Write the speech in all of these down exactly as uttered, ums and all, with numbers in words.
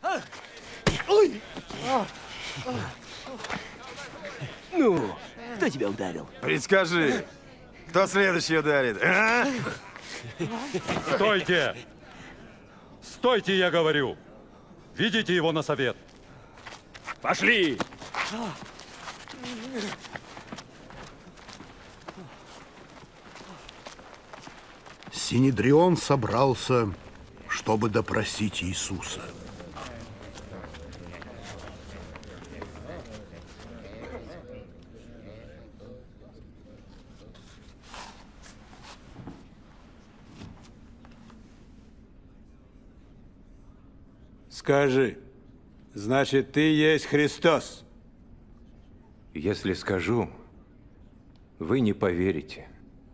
Ну, кто тебя ударил? Предскажи, кто следующий ударит, а? Стойте! Стойте, я говорю! Ведите его на совет! Пошли! Синедрион собрался, чтобы допросить Иисуса. Скажи, значит, ты есть Христос? Если скажу, вы не поверите.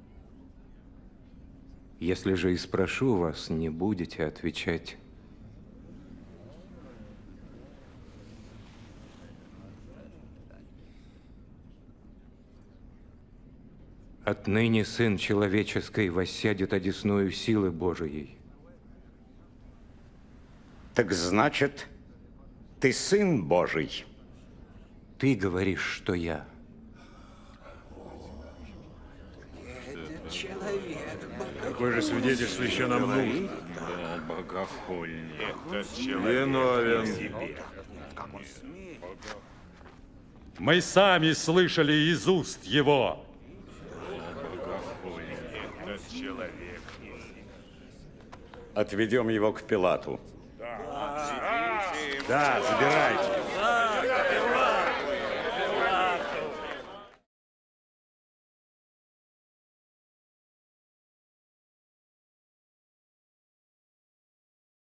Если же и спрошу вас, не будете отвечать. Отныне Сын Человеческий воссядет одесную силы Божией. Так значит, ты Сын Божий? Ты говоришь, что я. Какое же свидетельство еще нам нужно? Богохульник. Виновен. Мы сами слышали из уст его. Отведем его к Пилату. Да, забирайте.